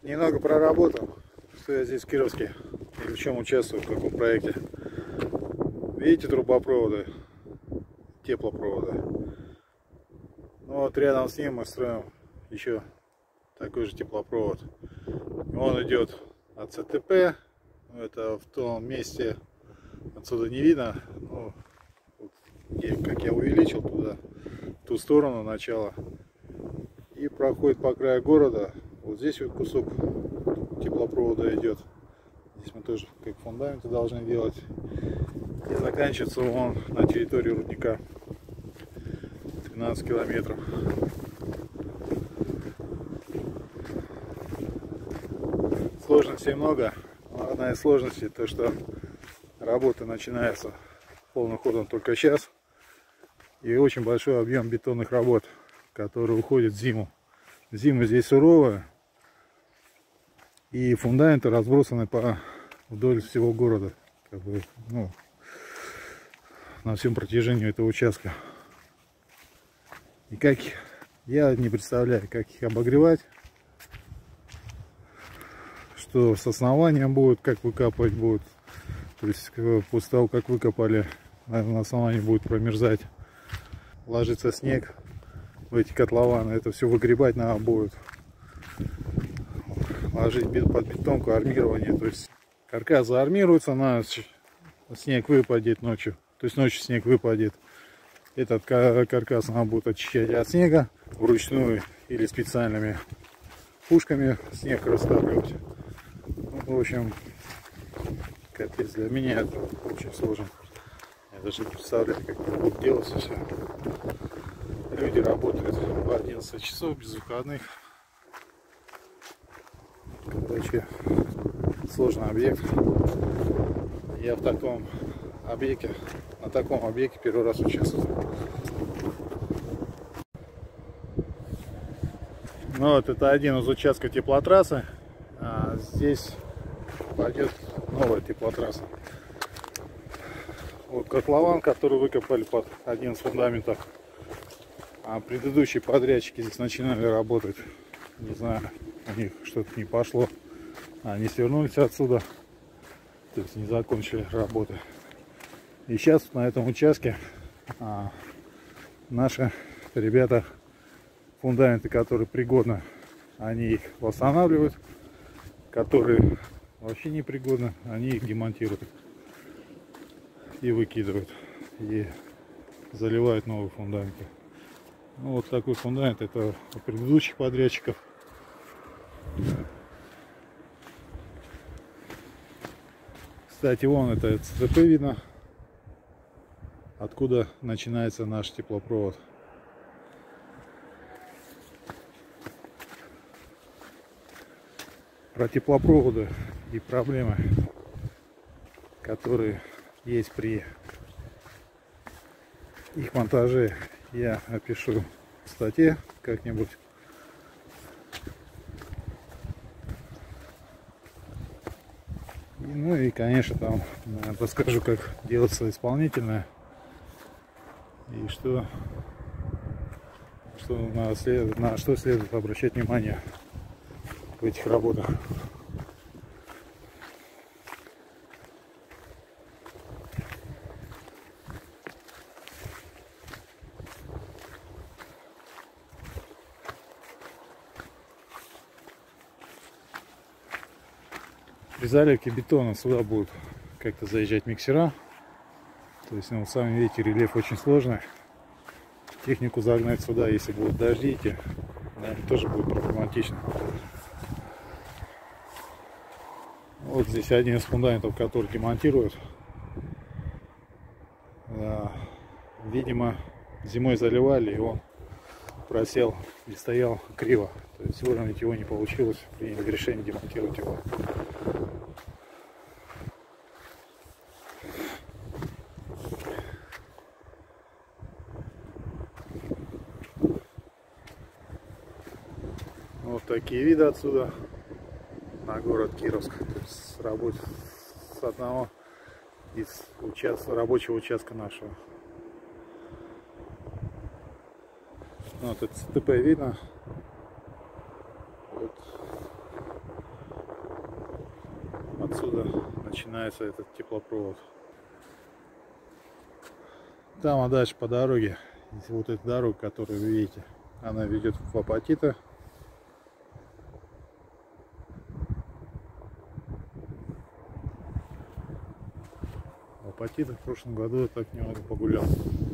Немного проработал, что я здесь в Кировске и в чем участвую, в каком проекте. Видите трубопроводы, теплопроводы. Ну вот рядом с ним мы строим еще такой же теплопровод. Он идет от ЦТП, это в том месте, отсюда не видно, но вот, как я увеличил туда, в ту сторону начала, и проходит по краю города. Вот здесь вот кусок теплопровода идет. Здесь мы тоже как фундаменты должны делать. И заканчивается он на территории рудника. 13 километров. Сложностей много. Одна из сложностей то, что работа начинается полным ходом только сейчас. И очень большой объем бетонных работ, которые уходят в зиму. Зима здесь суровая. И фундаменты разбросаны вдоль всего города. Как бы, ну, на всем протяжении этого участка. И как я не представляю, как их обогревать, что с основанием будет, как выкапывать будут. То есть после того, как выкопали, на основании будет промерзать, ложится снег в эти котлованы, это все выгребать надо будет, ложить под бетонку, армирование. То есть каркас заармируется, на ночь снег выпадет ночью, то есть ночью снег выпадет. Этот каркас надо будет очищать от снега вручную или специальными пушками снег растапливать. Ну, в общем, капец, для меня это очень сложно. Я даже не представляю, как это будет делаться все. Люди работают по 11 часов без выходных. Короче, сложный объект. Я в таком объекте, на таком объекте первый раз участвую. Ну вот это один из участков теплотрассы. А здесь пойдет новая теплотрасса. Вот котлован, который выкопали под один из фундаментов. А предыдущие подрядчики здесь начинали работать. Не знаю, у них что-то не пошло. Они свернулись отсюда. То есть не закончили работы. И сейчас на этом участке наши ребята фундаменты, которые пригодны, они их восстанавливают. Которые вообще непригодны, они их демонтируют и выкидывают, и заливают новые фундаменты. Ну, вот такой фундамент, это у предыдущих подрядчиков. Кстати, вон это ЦТП видно, откуда начинается наш теплопровод. Про теплопроводы и проблемы, которые есть при их монтаже, я опишу в статье как-нибудь. Ну и, конечно, там расскажу, как делается исполнительное и на что следует обращать внимание в этих работах. При заливке бетона сюда будут как-то заезжать миксера. То есть, ну, сами видите, рельеф очень сложный. Технику загнать сюда, если будут дожди, наверное, тоже будет проблематично. Вот здесь один из фундаментов, который демонтируют. Видимо, зимой заливали, и он просел и стоял криво. То есть выровнять его не получилось, приняли решение демонтировать его. Вот такие виды отсюда на город Кировск. То есть с одного из рабочего участка нашего. Вот это ЦТП видно. Вот отсюда начинается этот теплопровод. Там, а дальше по дороге, вот эта дорога, которую вы видите, она ведет в Апатиты. В Апатитах в прошлом году я так немного погулял.